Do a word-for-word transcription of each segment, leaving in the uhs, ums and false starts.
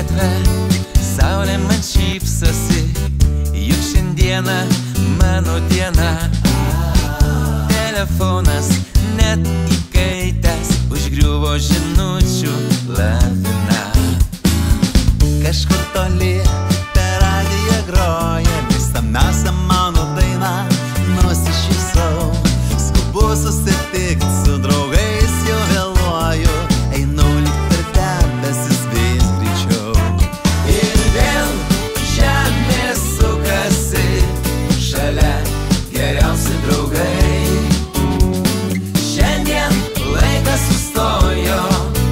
gatve, saulė man šypsosi, juk šiandieną mano diena. Telefonas net įkaitęs, užgriuvo žinučių lavina. Kažkur toli per radiją groja mėgstamiausia mano daina. Nusišypsau, skubu susitikt su draugais, jau vėluoju, einu lyg per debesis vis greičiau. Ir vėl žemė sukasi, šalia geriausi draugai. Šiandien laikas sustojo,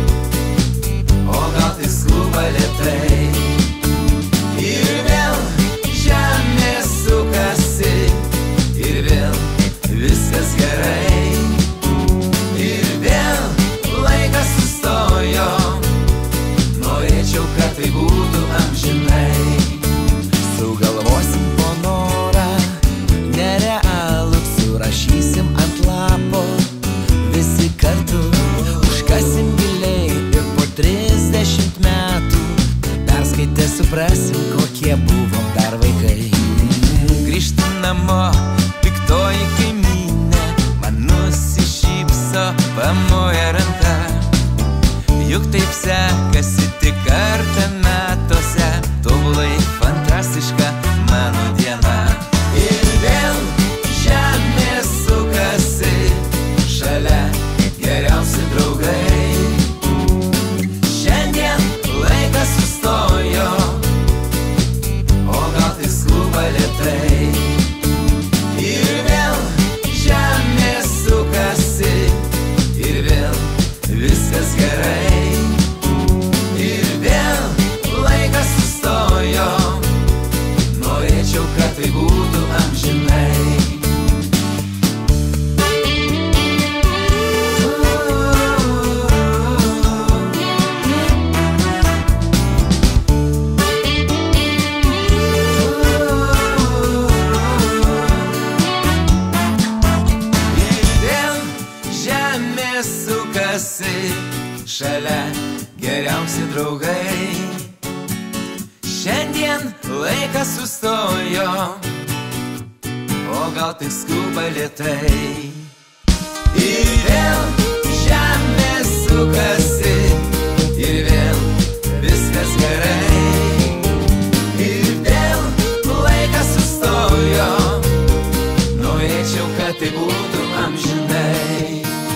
o gal tai skuba lėtai. Ir vėl žemė sukasi, ir vėl viskas gerai. Ir vėl laikas sustojo, norėčiau, kad tai būtų amžinai. Sugalvosim po norą nerealų, surašysim ant lapo visi kartu, užkasim giliai ir po trisdešimt metų perskaitę suprasim, kokie buvom dar vaikai. Grįžtam namo, piktoji kaimynė man nusišypso, pamoja ranka. Juk taip sekasi tik kartą metuose, tobulai fantastiška mano diena. Ir vėl žemė sukasi, šalia geriausi draugai. Šiandien laikas sustojo, o gal tai skuba lėtai. Ir vėl žemė sukasi, ir vėl viskas gerai. Ir vėl laikas sustojo, norėčiau, kad tai būtų amžinai. Sukasi, šalia geriausi draugai. Šiandien laikas sustojo, o gal tik skuba lėtai. Ir vėl žemė sukasi, ir vėl viskas gerai. Ir vėl laikas sustojo, norėčiau, kad tai būtų amžinai.